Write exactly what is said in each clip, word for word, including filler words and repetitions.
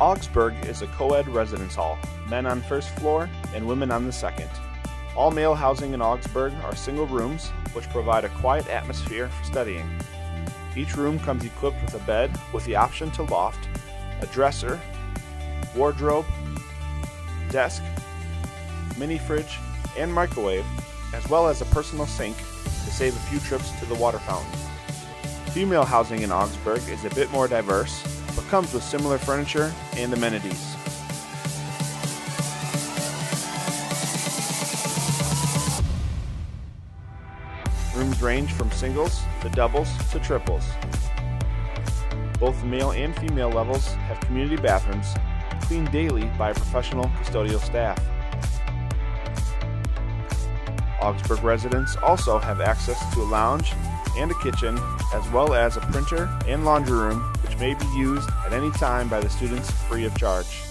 Augsburg is a co-ed residence hall, men on first floor and women on the second. All male housing in Augsburg are single rooms, which provide a quiet atmosphere for studying. Each room comes equipped with a bed with the option to loft, a dresser, wardrobe, desk, mini fridge, and microwave, as well as a personal sink to save a few trips to the water fountain. Female housing in Augsburg is a bit more diverse, but comes with similar furniture and amenities. Rooms range from singles to doubles to triples. Both the male and female levels have community bathrooms, cleaned daily by a professional custodial staff. Augsburg residents also have access to a lounge and a kitchen, as well as a printer and laundry room, which may be used at any time by the students free of charge.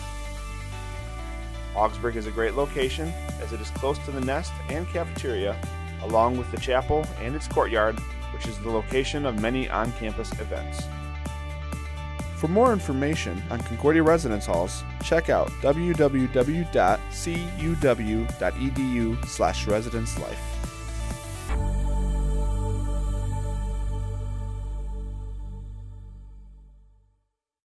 Augsburg is a great location as it is close to the nest and cafeteria, along with the chapel and its courtyard, which is the location of many on-campus events. For more information on Concordia Residence Halls, check out w w w dot c u w dot e d u slash residence life.